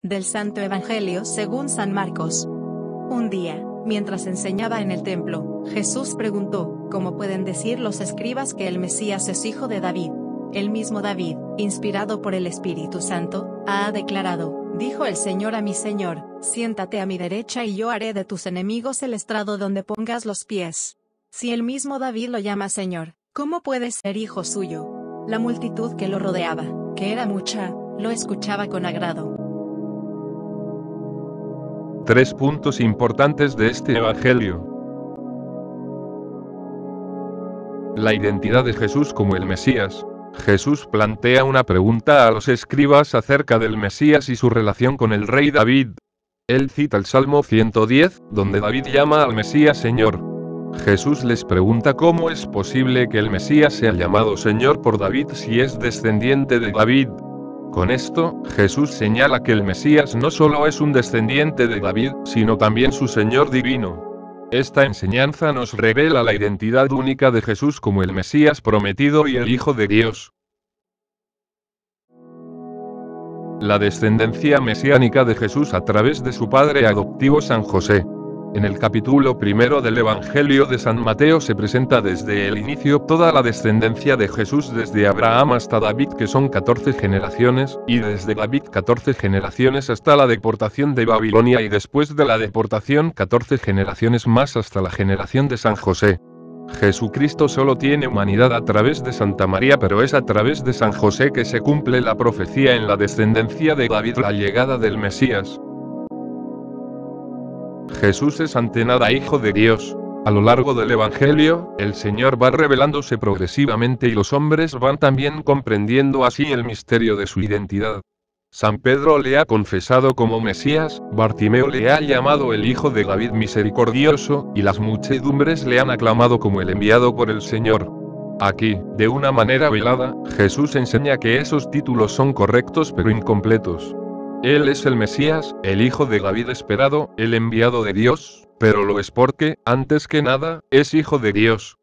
Del Santo Evangelio según San Marcos. Un día, mientras enseñaba en el templo, Jesús preguntó: ¿Cómo pueden decir los escribas que el Mesías es hijo de David? El mismo David, inspirado por el Espíritu Santo, ha declarado: dijo el Señor a mi Señor, siéntate a mi derecha y yo haré de tus enemigos el estrado donde pongas los pies. Si el mismo David lo llama Señor, ¿cómo puede ser hijo suyo? La multitud que lo rodeaba, que era mucha, lo escuchaba con agrado. 3 puntos importantes de este Evangelio. La identidad de Jesús como el Mesías. Jesús plantea una pregunta a los escribas acerca del Mesías y su relación con el rey David. Él cita el Salmo 110, donde David llama al Mesías Señor. Jesús les pregunta cómo es posible que el Mesías sea llamado Señor por David si es descendiente de David. Con esto, Jesús señala que el Mesías no solo es un descendiente de David, sino también su Señor divino. Esta enseñanza nos revela la identidad única de Jesús como el Mesías prometido y el Hijo de Dios. La descendencia mesiánica de Jesús a través de su padre adoptivo San José. En el capítulo 1 del Evangelio de San Mateo se presenta desde el inicio toda la descendencia de Jesús desde Abraham hasta David, que son 14 generaciones, y desde David 14 generaciones hasta la deportación de Babilonia, y después de la deportación 14 generaciones más hasta la generación de San José. Jesucristo solo tiene humanidad a través de Santa María, pero es a través de San José que se cumple la profecía en la descendencia de David, la llegada del Mesías. Jesús es ante nada Hijo de Dios. A lo largo del Evangelio, el Señor va revelándose progresivamente y los hombres van también comprendiendo así el misterio de su identidad. San Pedro le ha confesado como Mesías, Bartimeo le ha llamado el Hijo de David misericordioso, y las muchedumbres le han aclamado como el enviado por el Señor. Aquí, de una manera velada, Jesús enseña que esos títulos son correctos pero incompletos. Él es el Mesías, el Hijo de David esperado, el enviado de Dios, pero lo es porque, antes que nada, es Hijo de Dios.